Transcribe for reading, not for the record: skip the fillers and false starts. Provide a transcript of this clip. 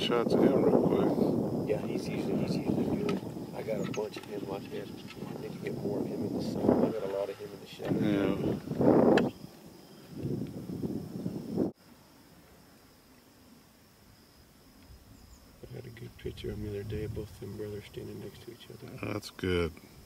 shots of him real quick. Yeah, he's usually good. I got a bunch of him like that. I need to get more of him in the sun. I got a lot of him in the shadow. Yeah. I had a good picture of them the other day, both them brothers standing next to each other. That's good.